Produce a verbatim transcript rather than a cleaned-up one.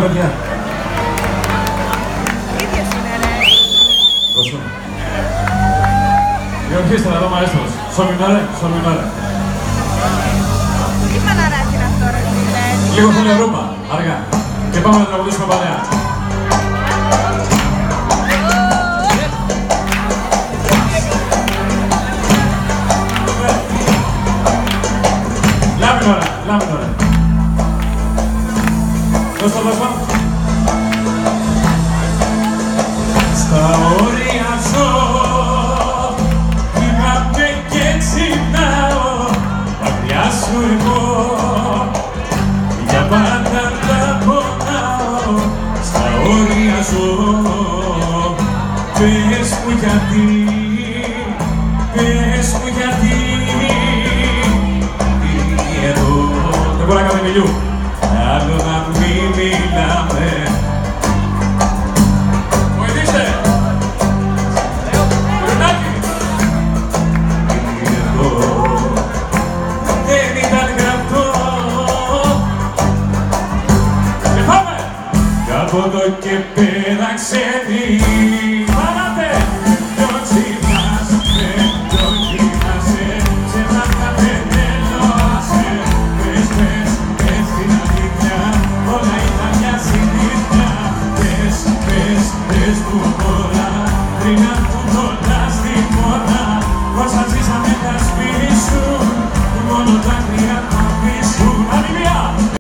Ίδιες είναι, ρε. Δώσου. Η ορχήστρα εδώ, μαέστρος. Σολμινάρε, σολμινάρε. Τι μαναράκι είναι αυτό, ρε φίλε. Λίγο θέλει ρούμπα, αργά. Και πάμε να τραγουδήσουμε παρέα. Λάμινο, λάμινο, ρε. Δώσ' το, δώσ' το. Στα όρια ζω, κοιμάμαι και ξυπνάω, μακριά σου εγώ, για πάντα τα πονάω. Στα όρια ζω, πες μου γιατί, πες μου γιατί, εδώ δεν μπορώ να κάνω μιλιού, άλλο να μην μιλάμε. Βοηθήστε! Ρενάκι! Εδώ δεν ήταν γραφτό. Και πάμε! Κάπου εδώ και πέρα ξένοι. Πάμε! Το ξυπνάσαι, το κοιμάσαι, ξεμάχατε τέλωσε. Πες, πες, πες την αλήθεια, όλα ήταν μια συνήθεια. Πες, πες, πες του τώρα, πριν έρθουν όλα στη μόνα. Όσα ζήσαμε θα σβήσουν, μόνο τα